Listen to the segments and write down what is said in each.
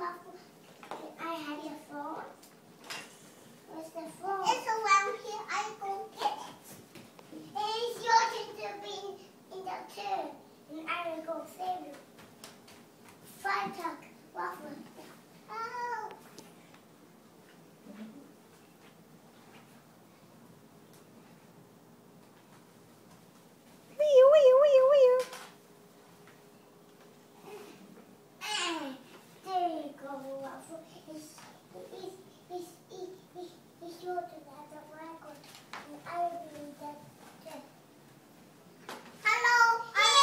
I had the phone. Where's the phone? It's around here. I go get it. And it's your turn to be in the turn. And I will go save you. Fun talk. Waffle. Oh. There you go, Waffle. It's your turn to have the wagon. And I will be in the turn. Hello.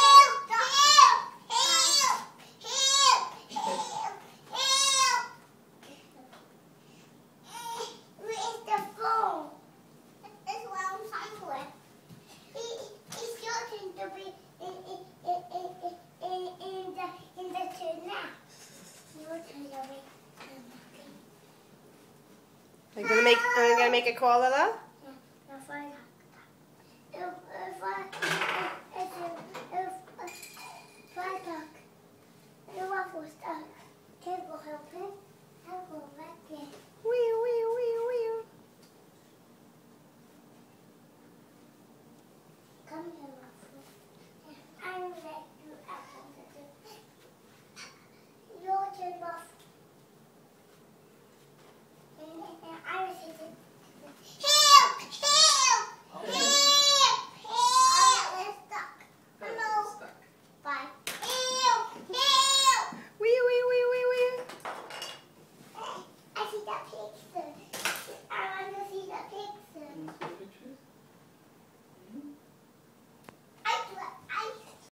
Where's the phone? It's around somewhere. It's your turn to be in the turn now. Your turn to be. Are you gonna make a call, Lila?